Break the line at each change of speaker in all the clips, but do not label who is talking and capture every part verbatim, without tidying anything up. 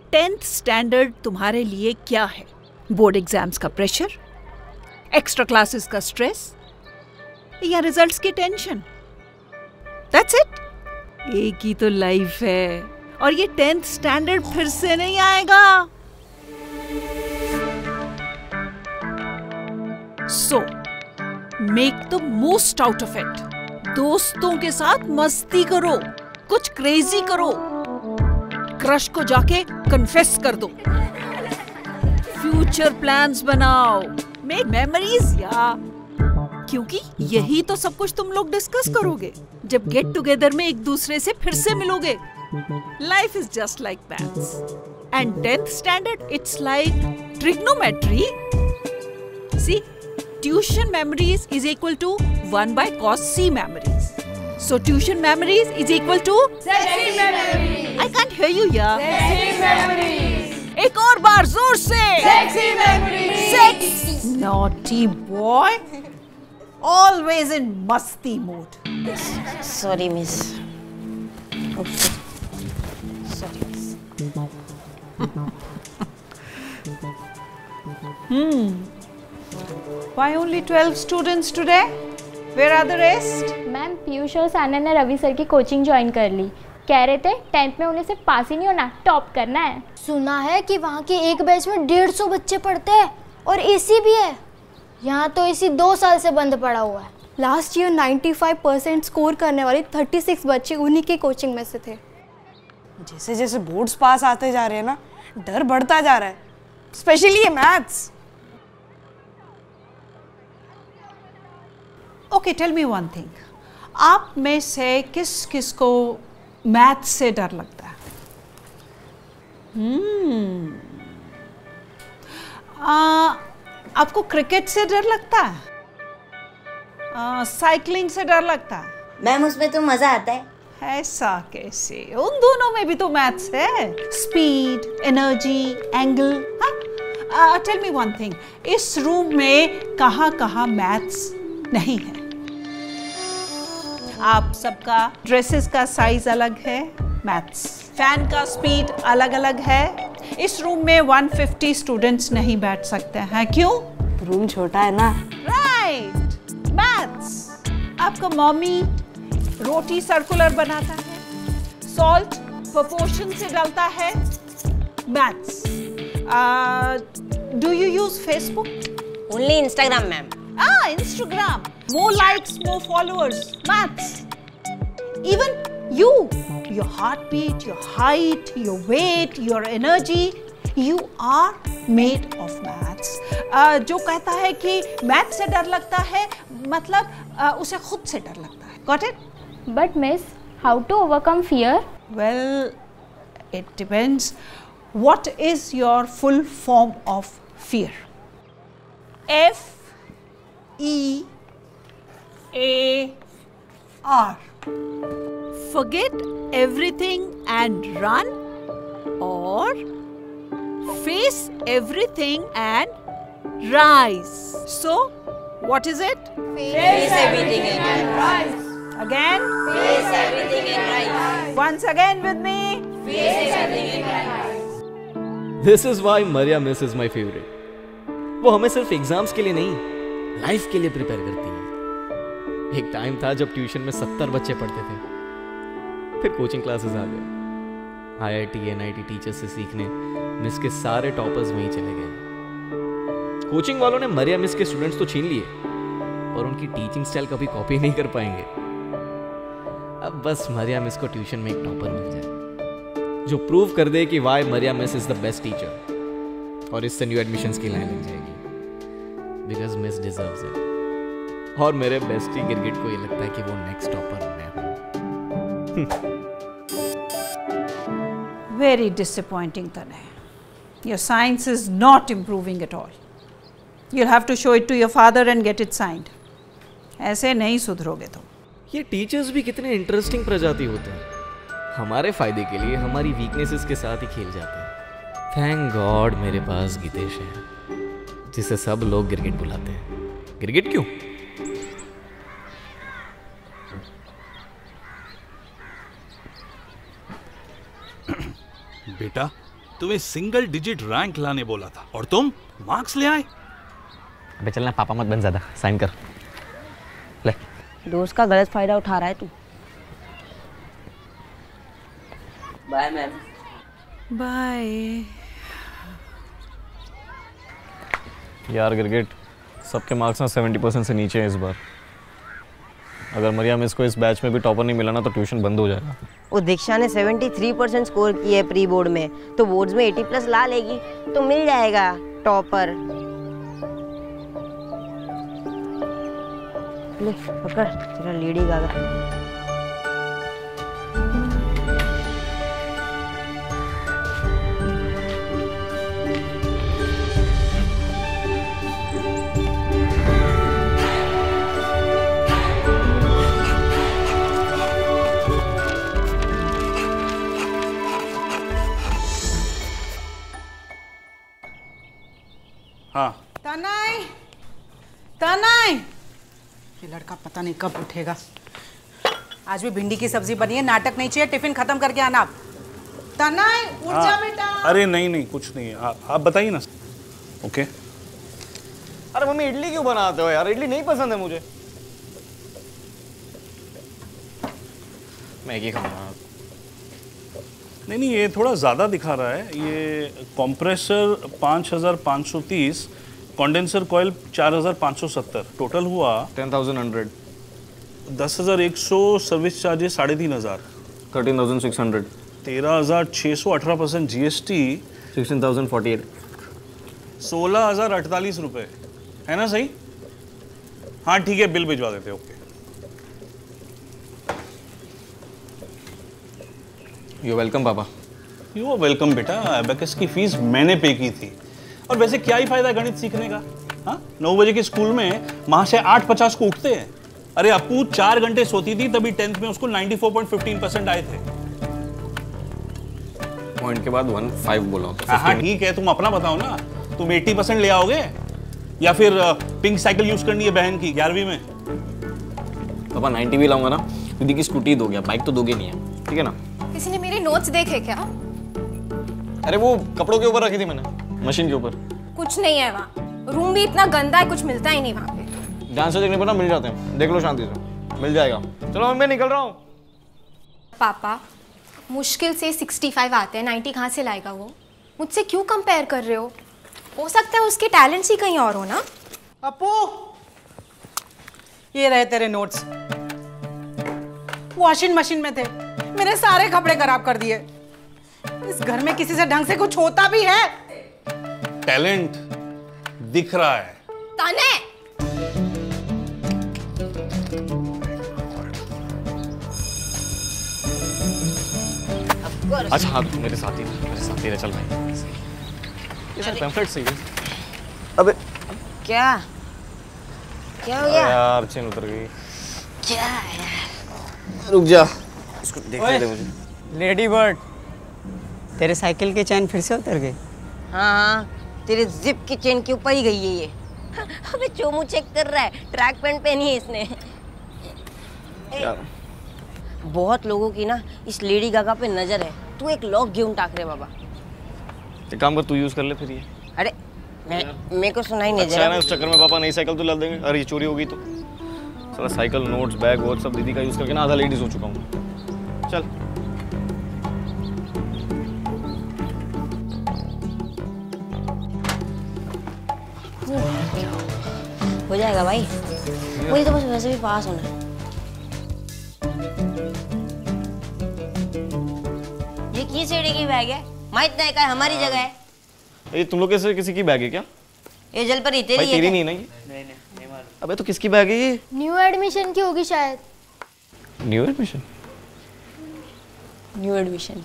Tenth standard तुम्हारे लिए क्या है? बोर्ड एग्जाम्स का प्रेशर, एक्स्ट्रा क्लासेस का स्ट्रेस या रिजल्ट्स की टेंशन? That's it. एक ही तो लाइफ है और ये टेंथ स्टैंडर्ड फिर से नहीं आएगा। So make the most out of it. दोस्तों के साथ मस्ती करो, कुछ क्रेजी करो, क्रश को जाके कन्फेस कर दो, फ्यूचर प्लान्स बनाओ, मेक मेमोरीज या क्योंकि यही तो सब कुछ तुम लोग डिस्कस करोगे जब गेट टुगेदर में एक दूसरे से फिर से मिलोगे। Life is just like maths and tenth standard it's like trigonometry. See, tuition memories is equal to one by cos C memories. So tuition memories is equal to
sexy memories.
I can't hear you yaar.
Sexy memories.
एक और बार जोर से.
Sexy memories.
Sex. Naughty boy. Always in masti mood.
Sorry miss. Okay. Sorry miss.
Hmm. Why only twelve students today? Where are the rest?
Ma'am Piyush और साना ने Ravi sir की coaching join कर ली। कह रहे थे टेंथ में उन्हें सिर्फ पास ही नहीं होना, टॉप करना है।
सुना है कि वहाँ के एक बैच में डेढ़ सौ बच्चे पढ़ते हैं और एसी भी है। यहाँ तो एसी दो साल से बंद पड़ा हुआ है।
लास्ट ईयर पचानवे परसेंट स्कोर करने वाले छत्तीस बच्चे उन्हीं के कोचिंग में से थे।
जैसे जैसे बोर्ड्स पास आते जा रहे हैं ना, डर बढ़ता जा रहा है, स्पेशली ये maths.
Okay, tell me one thing, आप में से किस किस को मैथ से डर लगता है? हम्म आपको क्रिकेट से डर लगता है? साइकिलिंग से डर लगता है?
मैम उसमें तो मजा आता है।
ऐसा कैसे? उन दोनों में भी तो मैथ्स है, स्पीड, एनर्जी, एंगल। हाँ, टेल मी वन थिंग, इस रूम में कहाँ कहाँ मैथ्स नहीं है? आप सबका ड्रेसेस का साइज अलग है, मैथ्स। फैन का स्पीड अलग अलग है। इस रूम में एक सौ पचास स्टूडेंट्स नहीं बैठ सकते हैं, क्यों?
रूम छोटा है ना।
Right, maths. आपका मम्मी रोटी सर्कुलर बनाता है, सॉल्ट प्रोपोर्शन से डालता है, maths. Do you use Facebook?
Only Instagram ma'am.
Ah, Instagram. More likes, more followers. Maths. Even you, your heartbeat, your height, your weight, your energy, you are made of maths. Uh, जो कहता है कि math से डर लगता है, मतलब uh, उसे खुद से डर लगता है. Got it?
But miss, how to overcome fear?
Well, it depends. What is your full form of fear? F E A R. Forget everything and run, or face everything and rise. So, what is it?
Face everything and rise.
Again?
Face everything and rise.
Once again with me.
Face everything and rise.
This is why Maria Miss is my favorite. वो हमें सिर्फ exams के लिए नहीं, life के लिए prepare करती है। एक टाइम था जब ट्यूशन में सत्तर बच्चे पढ़ते थे, फिर कोचिंग क्लासेस आ गए। आईआईटी, एनआईटी टीचर्स से सीखने मिस के सारे टॉपर्स वहीं चले गए। कोचिंग वालों ने मरिया मिस के स्टूडेंट्स तो छीन लिए, और उनकी टीचिंग स्टाइल कभी कॉपी नहीं कर पाएंगे। अब बस मरिया मिस को ट्यूशन में एक टॉपर मिल जाए जो प्रूव कर दे कि why Maria miss is the best teacher, और इससे न्यू एडमिशंस की लाइन लग जाएगी। Because Miss deserves it. और मेरे बेस्टी गिरगिट को ये लगता है कि वो नेक्स्ट टॉपर मैं हूँ।
Very disappointing, Tanay. Your science is not improving at all. You'll have to show it to your father and get it signed. ऐसे नहीं सुधरोगे तुम।
ये टीचर्स भी कितने इंटरेस्टिंग प्रजाति होते हैं, हमारे फायदे के लिए हमारी वीकनेसेस के साथ ही खेल जाते हैं। थैंक गॉड मेरे पास गितेश है, जिसे सब लोग गिरगिट बुलाते हैं। गिरगिट क्यों?
बेटा, तुम्हें सिंगल डिजिट रैंक लाने बोला था और तुम मार्क्स ले आए।
अबे चलना, पापा मत बन ज्यादा, साइन कर ले।
दोस्त का गलत फायदा उठा रहा है तू। Bye ma'am.
बाय।
यार गिरगिट, सबके मार्क्स ना सेवेंटी परसेंट से नीचे हैं इस बार। अगर मरियम इसको इस बैच में भी टॉपर नहीं मिला ना तो ट्यूशन बंद हो जाएगा।
वो दीक्षा ने तिहत्तर परसेंट स्कोर की है प्री बोर्ड में, तो बोर्ड्स में अस्सी प्लस ला लेगी तो मिल जाएगा टॉपर। ले पकड़ तेरा लेडी गागा।
हाँ
तनय, तनय, ये लड़का पता नहीं कब उठेगा। आज भी भिंडी की सब्जी बनी है, नाटक नहीं चाहिए, टिफिन खत्म करके आना। तनय उठ जा बेटा।
अरे नहीं नहीं कुछ नहीं, आ, आप बताइए ना। ओके।
अरे मम्मी इडली क्यों बनाते हो यार, इडली नहीं पसंद है मुझे। मैगी खाऊंगा।
नहीं नहीं ये थोड़ा ज़्यादा दिखा रहा है। ये कंप्रेसर पाँच हज़ार पाँच सौ तीस, कंडेंसर कॉइल चार हज़ार पाँच सौ सत्तर, टोटल हुआ
टेन थाउजेंड हंड्रेड।
दस हज़ार एक सौ, सर्विस चार्जेस साढ़े तीन हज़ार,
थर्टीन थाउजेंड सिक्स हंड्रेड,
तेरह हज़ार छः सौ, अठारह percent G S T,
sixteen thousand forty eight,
सोलह हज़ार अड़तालीस रुपये, है ना सही? हाँ ठीक है, बिल भिजवा देते। ओके।
यू वेलकम पापा।
यू आर वेलकम बेटा। अबेकस की फीस मैंने पे की थी। और वैसे क्या ही फायदा गणित सीखने का? हाँ, नौ बजे के स्कूल में महाशय आठ पचास को उठते हैं। अरे अपू चार घंटे सोती थी तभी टेंथ में उसको ninety four point fifteen percent आए थे।
पॉइंट के बाद वन फाइव बोला होता।
हाँ ठीक है, तुम अपना बताओ ना, तुम अस्सी परसेंट ले आओगे या फिर पिंक साइकिल यूज करनी है बहन की ग्यारहवीं में?
पापा नाइन्टी भी लाऊंगा ना, दीदी की स्कूटी दोगे, बाइक तो दोगे नहीं है, ठीक है ना?
किसी ने मेरे नोट्स देखे क्या?
अरे वो कपड़ों के ऊपर रखी थी मैंने, मशीन के ऊपर।
कुछ नहीं है वहाँ, रूम भी इतना गंदा है, कुछ मिलता ही नहीं वहाँ पे।
ध्यान से देखने पर ना मिल जाते हैं, देख लो शांति से, मिल जाएगा। चलो मैं निकल रहा हूँ।
पापा मुश्किल से पैंसठ आते हैं, नब्बे कहाँ से लाएगा वो? मुझसे क्यों कंपेयर कर रहे हो? हो सकता है उसके टैलेंट्स ही कहीं और हो ना।
अपू ये रहे तेरे नोट्स, वॉशिंग मशीन में थे, मेरे सारे कपड़े खराब कर दिए। इस घर में किसी से ढंग से कुछ होता भी है?
टैलेंट दिख रहा है।
तने
अच्छा हाँ मेरे साथ ही मेरे साथ ही चल भाई। ये सब पैम्फलेट सही है। अबे
क्या क्या हो गया
यार? चेन उतर गई।
क्या यार?
रुक जा, इसको देखने दे मुझे।
लेडी बर्ड, तेरे साइकिल की चैन फिर से उतर गई।
हाँ हाँ, तेरे जिप की चेन के ऊपर ही गई है ये। अबे चोमू चेक कर रहा है, ट्रैक पैंट पहनी है इसने। बहुत लोगों की ना इस लेडी गागा पे नजर है, तू एक लॉक गेम टाक रहे बाबा।
एक काम कर, तू यूज कर ले फिर ये।
अरे मैं मेरे को सुनाई नहीं दे
अच्छा
रहा।
ना, उस चक्कर में पापा नई साइकिल तो ला देंगे। अरे ये चोरी होगी तो सारा साइकिल, नोट्स, बैग वॉच सब दीदी का यूज करके ना आधा लेडीज हो चुका हूँ। चल
हो जाएगा भाई, मुझे तो बस वैसे भी पास होना है। ये किस एडी की बैग है? माइट नहीं का हमारी जगह है।
ये तुम लोग कैसे किसी की बैग है क्या?
ये जल पर ही तेरी
भाई
है।
तेरी नहीं ना ये? नहीं नहीं नहीं मालूम। अबे तो किसकी बैग है ये?
न्यू एडमिशन की होगी शायद।
New admission?
New admission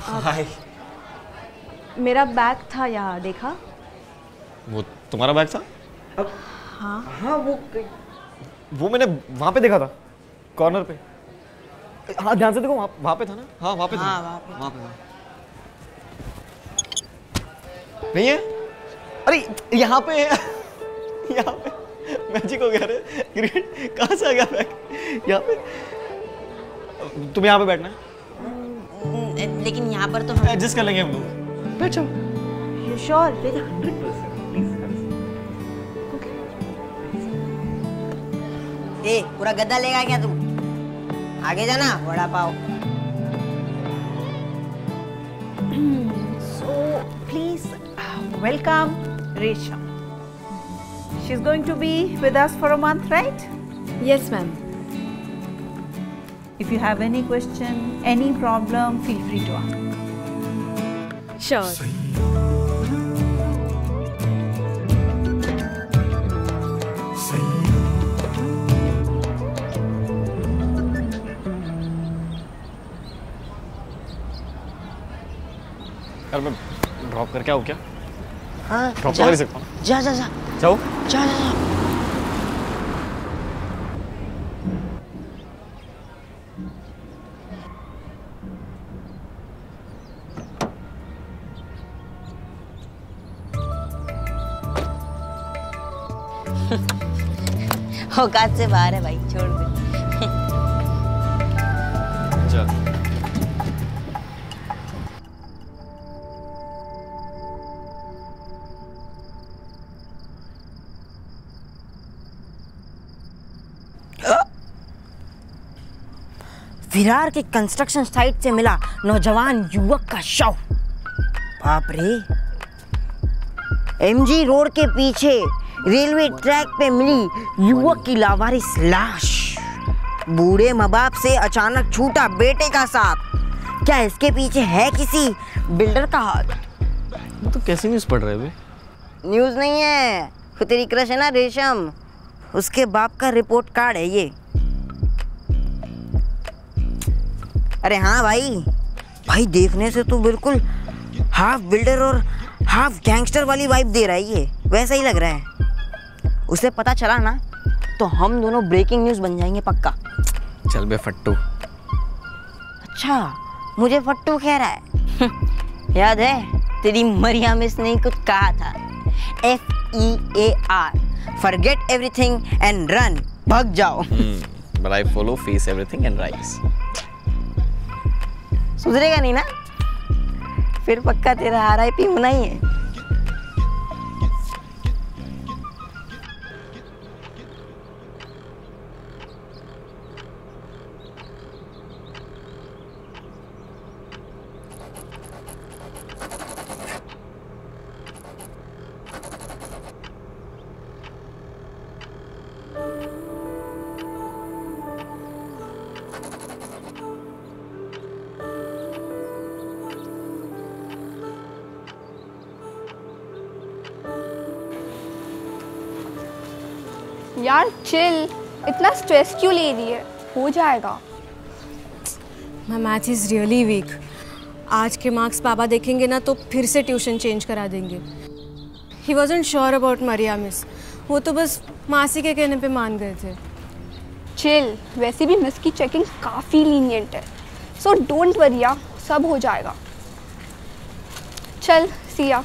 hi.
मेरा बैग था यहाँ, देखा?
वो तुम्हारा बैग था?
हाँ
हाँ वो वो मैंने वहाँ पे देखा था, कॉर्नर पे। हाँ ध्यान से देखो, वहाँ वहाँ पे था ना? हाँ वहाँ पे था।
हाँ वहाँ पे
वहाँ पे था। नहीं है? अरे यहाँ पे है। यहाँ पे मैजिक हो गया रे। ग्रेट, कहाँ से आ गया बैग? यहाँ पे। तुम यहाँ पे बैठना है।
लेकिन यहाँ पर तो हम
एडजस्ट कर लेंगे हम लोग। बैठ जाओ।
You sure?
Hundred percent.
ए, पूरा गद्दा लेगा क्या तू? आगे जाना, vada pav.
So please welcome Resha. She's going to be with us for a month, right?
Yes, ma'am.
If you have any question, any problem, feel free to ask.
Sure.
यार मैं ड्रॉप करके आऊँ क्या?
हाँ
ड्रॉप कर ही सकता हूँ।
जा जा जा
जाओ।
जा जा जा। औकात से बाहर है भाई, छोड़ दे।
चल।
विरार के कंस्ट्रक्शन साइट से मिला नौजवान युवक का शव। बाप रे। एमजी रोड के पीछे रेलवे ट्रैक पे मिली युवक की लावारिस लाश। बूढ़े माँ बाप से अचानक छूटा बेटे का साथ। क्या इसके पीछे है किसी बिल्डर का हाथ?
तो कैसे न्यूज़ पढ़ रहे हो?
न्यूज़ नहीं है, वो तेरी क्रश है ना रेशम, उसके बाप का रिपोर्ट कार्ड है ये। अरे हाँ भाई, भाई देखने से तो बिल्कुल हाफ बिल्डर और हाफ गैंगस्टर वाली वाइब दे रहा है ये, वैसा ही लग रहा है। उसे पता चला ना तो हम दोनों ब्रेकिंग न्यूज़ बन जाएंगे पक्का।
चल बे फट्टू।
अच्छा, मुझे फट्टू कह रहा है? याद है तेरी मरिया मिस ने कुछ कहा था, F E A R, forget everything and run, भाग जाओ।
But I follow, face everything and rise.
सुधरेगा नहीं ना? फिर पक्का तेरा आर आई पी होना ही है।
यार चिल, इतना स्ट्रेस क्यों ले रही है? हो जाएगा।
My math is really weak. आज के मार्क्स पापा देखेंगे ना तो फिर से ट्यूशन चेंज करा देंगे। He wasn't sure about Maria miss, वो तो बस मासी के कहने पे मान गए थे।
चिल, वैसे भी मिस की चेकिंग काफ़ी लीनियंट है, सो डोंट वरी, सब हो जाएगा। चल सिया।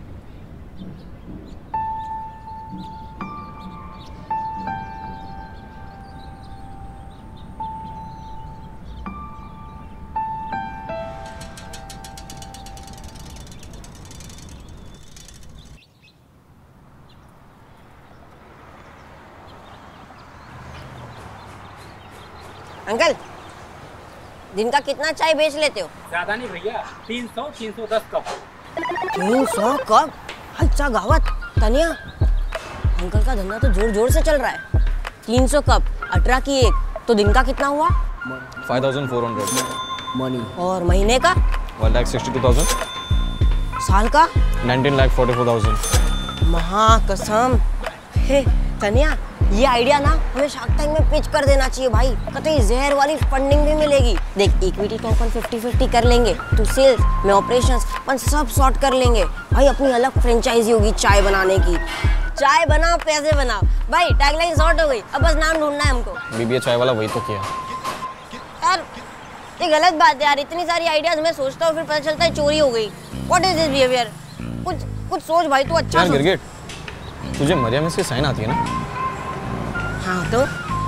अंकल, दिन का कितना चाय बेच लेते हो?
ज्यादा नहीं भैया, तीन सौ तीन सौ दस कप।
तीन सौ कप? अच्छा गावत तनिया, अंकल का धंधा तो जोर जोर से चल रहा है। तीन सौ कप, अठारह की एक, तो दिन का कितना हुआ?
Five thousand four hundred money.
और महीने का?
One lakh sixty two thousand.
साल का?
Nineteen lakh forty four thousand.
महा कसम। हे तनिया, ये आइडिया ना हमें शार्क टैंक में पिच कर देना चाहिए भाई। कतई जहर वाली फंडिंग भी मिलेगी। देख इक्विटी तो अपन फिफ्टी फिफ्टी कर लेंगे, तू सेल्स मैं ऑपरेशंस, अपन सब सॉर्ट कर लेंगे भाई। अपनी अलग फ्रेंचाइजी होगी चाय बनाने की। चाय बनाओ पैसे बनाओ भाई, टैगलाइन सॉर्ट हो गई। अब बस नाम ढूंढना है हमको।
बीबीए चाय वाला वही तो किया
यार। ये गलत बात है यार, इतनी सारी आइडियाज मैं सोचता हूँ फिर पता चलता है चोरी हो गई। What is this behaviour? कुछ कुछ सोच भाई, तू अच्छा
यार
सोच।
गिरगिट, तुझे मरियम इसकी साइन आती है ना?
हाँ तो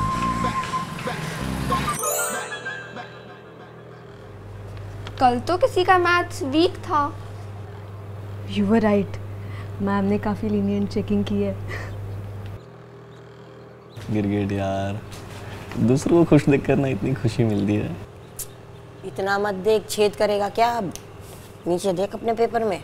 कल तो किसी का मैथ्स वीक था।
यू वर राइट, मैम ने काफ़ी लीनियंट चेकिंग की है।
गिरगिट यार, दूसरों को खुश देख करना इतनी खुशी मिलती है।
इतना मत देख, छेद करेगा क्या? अब नीचे देख अपने पेपर में।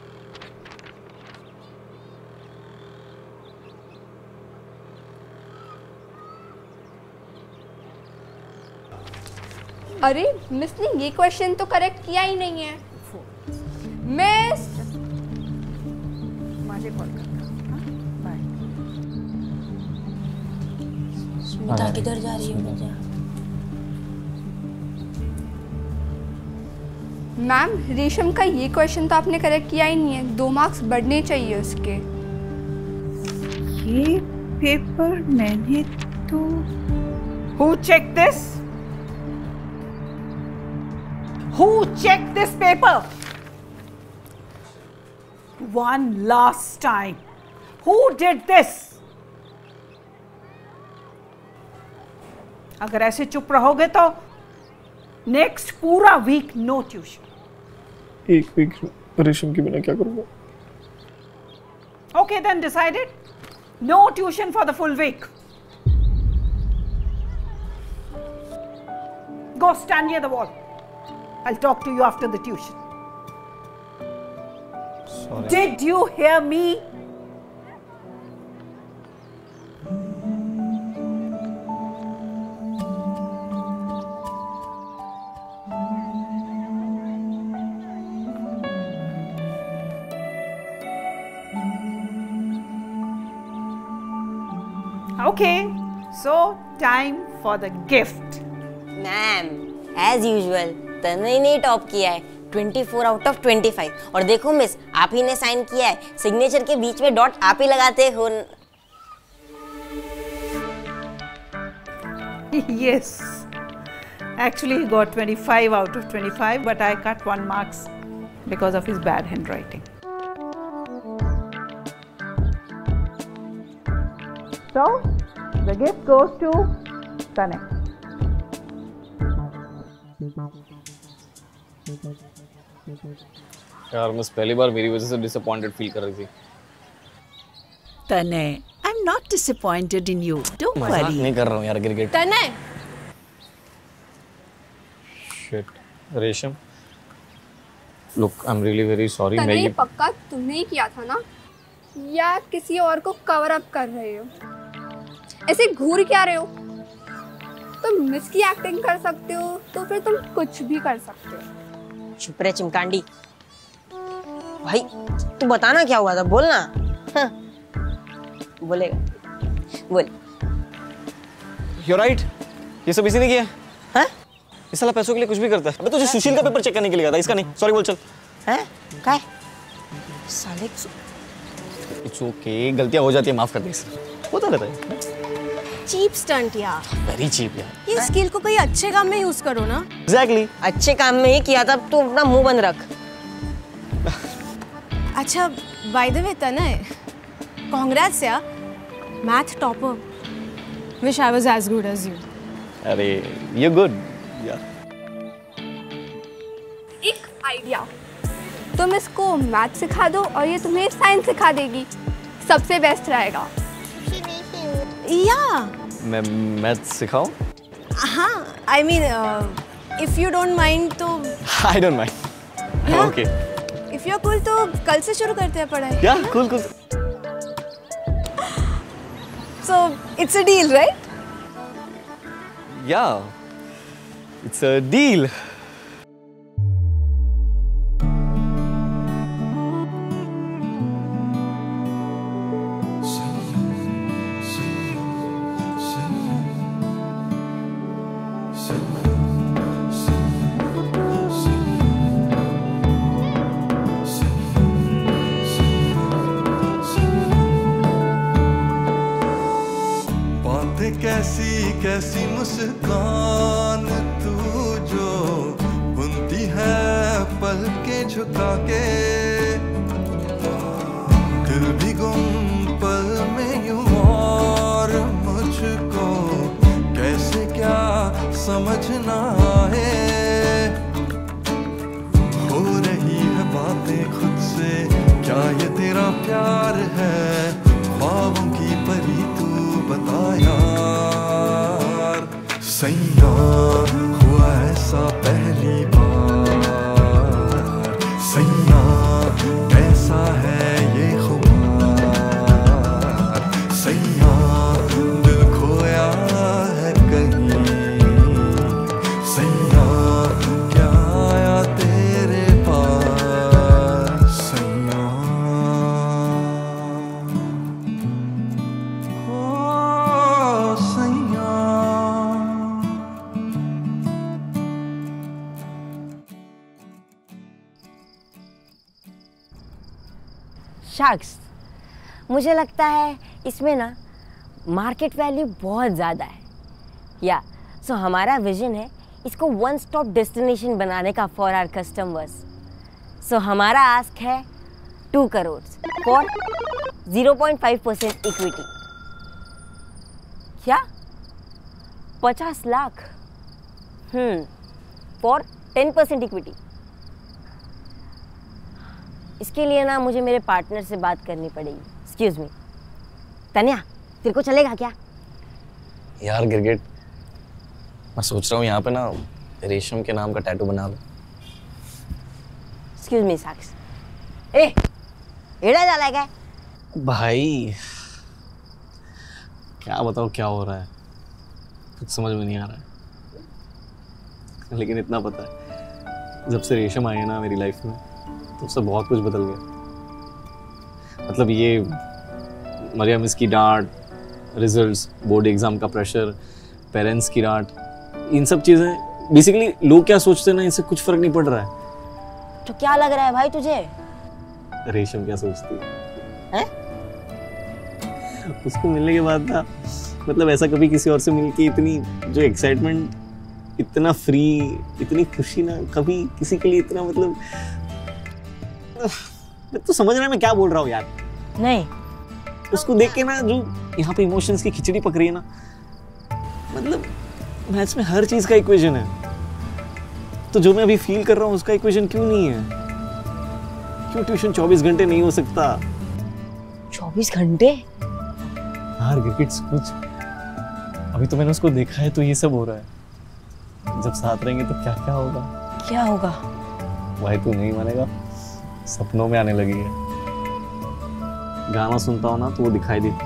अरे मिस ने ये क्वेश्चन तो करेक्ट किया ही नहीं है। मिस
मुझे कॉल करना। बाय।
स्मिता किधर जा रही है बेटा?
मैम रेशम का ये क्वेश्चन तो आपने करेक्ट किया ही नहीं है, दो मार्क्स बढ़ने चाहिए उसके।
ये पेपर मैंने तो Who checked this? Who checked this paper? One last time. Who did this? अगर ऐसे चुप रहोगे तो नेक्स्ट पूरा वीक नो ट्यूशन।
एक वीक रेशम के बिना क्या करूंगा?
Okay, then decided. No tuition for the full week. Go stand near the wall. I'll talk to you after the tuition.
Sorry.
Did you hear me? Okay, so time for the gift.
Ma'am, as usual, Tanvi ने top किया है, चौबीस out of पच्चीस। और देखो miss, आप ही ने sign किया है, सिग्नेचर के बीच में डॉट आप ही लगाते हो।
Yes, actually he got twenty-five out of twenty-five, but I cut one marks because of his bad handwriting. So, the gift goes to Tanay.
यार मिस पहली बार मेरी वजह से डिसअपॉइंटेड फील कर रही थी।
Tanay, I'm not disappointed in you. Don't
मजाक
worry.
नहीं कर रहा हूँ यार गिरगिट।
तनय,
शिट रेशम, look I'm really very sorry। मैं
तनय
ये
पक्का तुमने ही किया था ना, या किसी और को कवर अप कर रहे हो? ऐसे घूर क्या रहे हो? तुम मिस की एक्टिंग कर सकते हो तो फिर तुम कुछ भी कर सकते हो।
चुप रहे चिमकांडी। भाई तू बताना क्या हुआ था, बोलना। हाँ। बोलेगा, बोल।
You're right, ये सब इसी ने किया।
हाँ?
इस साला पैसों के लिए कुछ भी करता है। अबे तुझे सुशील का पेपर चेक करने के लिए गया था, इसका नहीं। सॉरी बोल चल।
हैं? क्या? साले
इट्स ओके, गलतियां हो जाती है, माफ कर दे इसे। होता रहता है।
चीप स्टंट यार,
वेरी चीप यार।
ये स्किल को कोई अच्छे काम में यूज करो ना।
एग्जैक्टली।
अच्छे काम में ही किया था, तू अपना मुंह बंद रख।
अच्छा by the way Tanay, congrats यार, math topper. Wish I was as good as you.
अरे यू गुड यार।
एक आइडिया, तुम इसको मैथ सिखा दो और ये तुम्हें साइंस सिखा देगी, सबसे बेस्ट रहेगा।
या
मैं मैथ सिखाऊं?
हाँ, I mean if you don't mind तो।
I don't mind. Okay,
if you are cool तो कल से शुरू करते हैं पढ़ाई।
Yeah cool cool.
So it's a deal right?
Yeah it's a deal.
कैसी मुस्कान तू जो बुनती है पल के झुका के, दिल भी गुम पल में यूं और मुझको कैसे क्या समझ ना आए। हो रही है बातें खुद से, क्या ये तेरा प्यार है, ख्वाबों की परी तू बता यार। सैया हुआ ऐसा पहली बार, सैया कैसा है ये खुमार, सैया दिल खोया है कहीं, सैया क्या आया तेरे पास, सैया ओ सैया।
शार्क्स, मुझे लगता है इसमें ना मार्केट वैल्यू बहुत ज़्यादा है। या सो हमारा विजन है इसको वन स्टॉप डेस्टिनेशन बनाने का फॉर आवर कस्टमर्स। सो हमारा आस्क है two crore for zero point five percent equity. क्या पचास lakh hmm for ten percent equity. इसके लिए ना मुझे मेरे पार्टनर से बात करनी पड़ेगी। एक्सक्यूज मी तन्या, तेरे को चलेगा क्या?
यार गिरगिट, मैं सोच रहा हूँ यहाँ पे ना रेशम के नाम का टैटू बना लो।
एक्सक्यूज मी साक्ष, ए एड़ा डाला क्या
भाई? क्या बताऊँ क्या हो रहा है, कुछ समझ में नहीं आ रहा है। लेकिन इतना पता है, जब से रेशम आई है ना मेरी लाइफ में, तब से बहुत कुछ बदल गया। मतलब ये मरियम मिस की डांट, रिजल्ट्स, बोर्ड एग्जाम का प्रेशर, पेरेंट्स की डांट, इन सब चीज़ें बेसिकली लोग क्या सोचते हैं ना, इनसे कुछ फर्क नहीं पड़ रहा है।
तो क्या लग रहा है भाई तुझे?
रेशम क्या सोचती
है?
उसको मिलने के बाद ना, मतलब ऐसा कभी किसी और से मिलके इतनी जो एक्साइटमेंट, इतना फ्री, इतनी खुशी ना कभी किसी के लिए इतना, मतलब तो समझ रहा है मैं क्या बोल रहा हूँ यार?
नहीं,
उसको देख के ना जो यहाँ पे इमोशंस की खिचड़ी पक रही है ना, मतलब मैथ्स में हर चीज का इक्वेशन है, तो जो मैं अभी फील कर रहा हूँ उसका इक्वेशन क्यों नहीं है? क्यों ट्यूशन चौबीस घंटे नहीं हो सकता?
चौबीस घंटे?
यार गिरगिट्स, कुछ अभी तो मैंने उसको देखा है तो ये सब हो रहा है। जब साथ रहेंगे तो क्या क्या होगा?
क्या होगा?
भाई तू नहीं मानेगा, सपनों में आने लगी है। गाना सुनता हूँ ना तो वो दिखाई देती।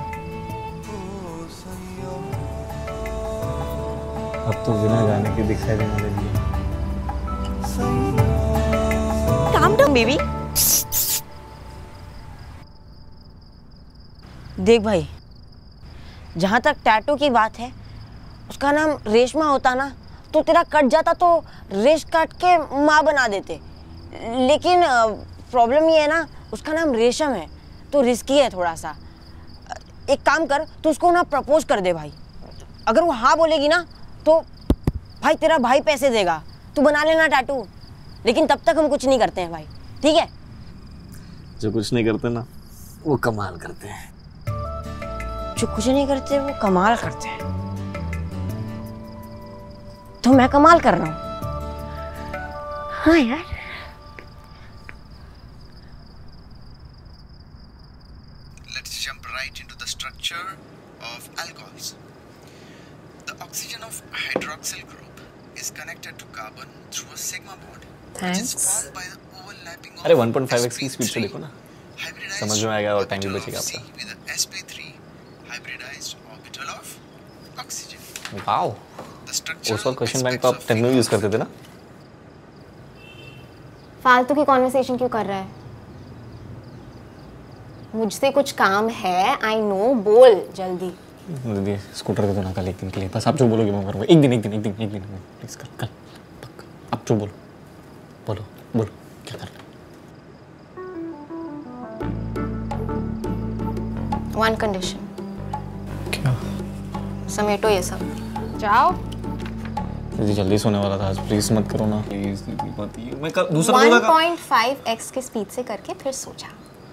अब तो बिना गाने के दिखाई देने लगी है।
Calm down baby. देख भाई, जहाँ तक टैटू की बात है, उसका नाम रेशमा होता ना तो तेरा कट जाता तो रेश काट के माँ बना देते। लेकिन प्रॉब्लम ये है ना, उसका नाम रेशम है तो रिस्की है थोड़ा सा। एक काम कर, तू उसको ना प्रपोज कर दे भाई। अगर वो हाँ बोलेगी ना तो भाई तेरा भाई पैसे देगा, तू बना लेना टैटू। लेकिन तब तक हम कुछ नहीं करते हैं भाई, ठीक है?
जो कुछ नहीं करते ना वो कमाल करते हैं।
जो कुछ नहीं करते वो कमाल करते हैं। तो मैं कमाल कर रहा हूँ। हाँ यार,
Let's jump right into the structure of alcohols. The oxygen of hydroxyl group is connected to carbon through a sigma bond, which is formed by the overlapping of
अरे वन पॉइंट फाइव एक्स की speed से देखो ना, समझ में आएगा और time भी बचेगा आपका।
with a s p three hybridized orbital of oxygen.
Wow, उस वक्त क्वेश्चन बैंक तो आप टेन में यूज करते थे ना।
फालतू की कॉन्वर्सेशन क्यों कर रहा है? मुझसे कुछ काम है, आई नो, बोल जल्दी।
दीदी स्कूटर दे दो ना कल एक दिन के लिए, बस आप जो बोलोगे मैं करूँगा। एक दिन एक दिन एक दिन एक दिन प्लीज, कल कल पक्का। आप जो बोलो बोलो बोलो, क्या करना?
One condition.
क्या?
समेटो ये सब।
जाओ।
दीदी जल्दी सोने वाला था आज, प्लीज मत करो ना प्लीज दीदी मत। ये मैं कर, दूसरा
वन पॉइंट फाइव एक्स के स्पीड से करके फिर सो जा।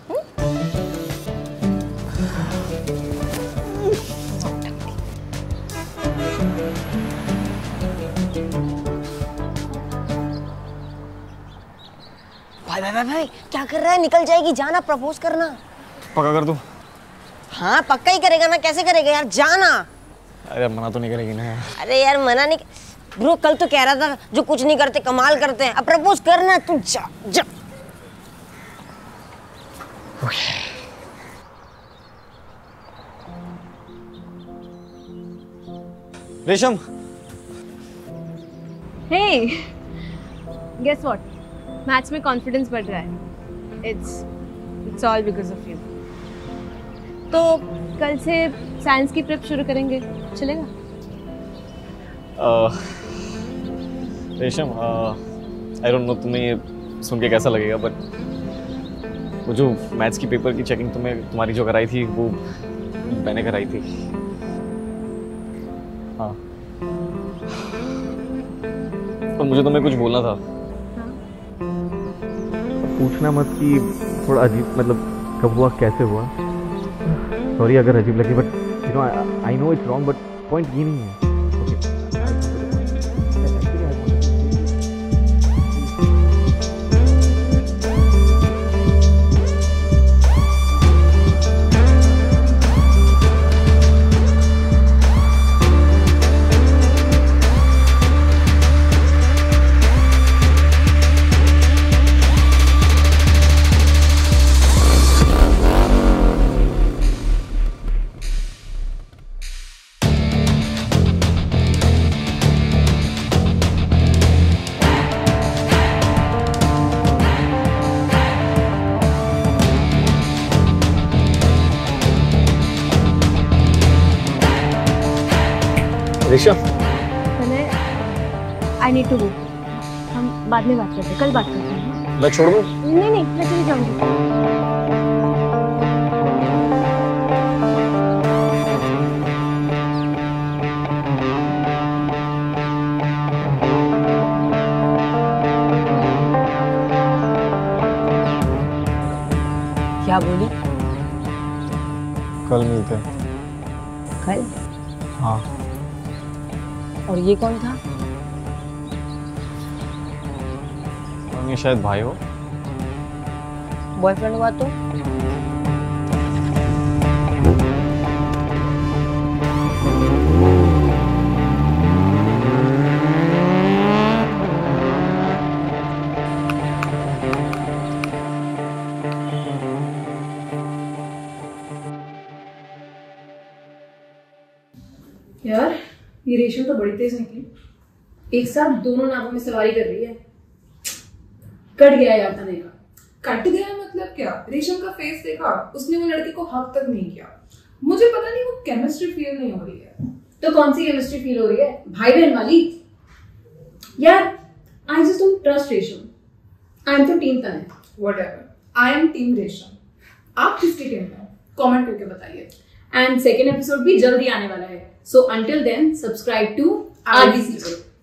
भाई भाई भाई भाई क्या कर रहा है? निकल जाएगी, जाना प्रपोज करना।
पक्का कर दूं?
हाँ पक्का ही करेगा ना, कैसे करेगा यार, जाना।
अरे मना तो नहीं करेगी ना यार।
अरे यार मना नहीं। ब्रो कल तो कह रहा था जो कुछ नहीं करते कमाल करते हैं, अब प्रपोज करना, तू जा जा।
Resham.
Hey guess what, maths में कॉन्फिडेंस बढ़ रहा है। It's it's all because of you. तो कल से साइंस की प्रेप शुरू करेंगे, चलेगा?
uh, रेशम आई डोंट नो तुम्हें ये सुन के कैसा लगेगा, बट वो जो मैथ्स की पेपर की चेकिंग तुम्हें तुम्हारी जो कराई थी वो मैंने कराई थी। हाँ तो मुझे तुम्हें कुछ बोलना था। पूछना मत कि थोड़ा अजीब, मतलब कब हुआ कैसे हुआ, सॉरी अगर अजीब लगे, but you know I know it's wrong, but point ये नहीं है। रेशम,
आई नीड टू गो। हम बाद में बात करते हैं, कल बात करते हैं।
मैं छोड़ दूं?
नहीं नहीं मैं चली जाऊंगी।
क्या बोली?
कल मिलते हैं।
कल?
हाँ।
और ये कौन था?
ये शायद भाई हो।
बॉयफ्रेंड हुआ तो?
यार ये रेशम तो बड़ी तेज निकली, एक साथ दोनों नावों में सवारी कर रही है। कट गया यार तने का।
कट गया मतलब क्या? रेशम का फेस देखा, उसने वो लड़के को हक तक नहीं किया। मुझे पता नहीं वो केमिस्ट्री फील नहीं हो रही है।
तो कौन सी केमिस्ट्री फील हो रही है? भाई बहन वाली? यार I just don't trust Resham. I am तो team Tanay.
Whatever, I am team Resham. आप किसकी टीम में? कमेंट करके बताइए।
एंड सेकेंड एपिसोड भी जल्दी आने वाला है, so until then subscribe to RBC.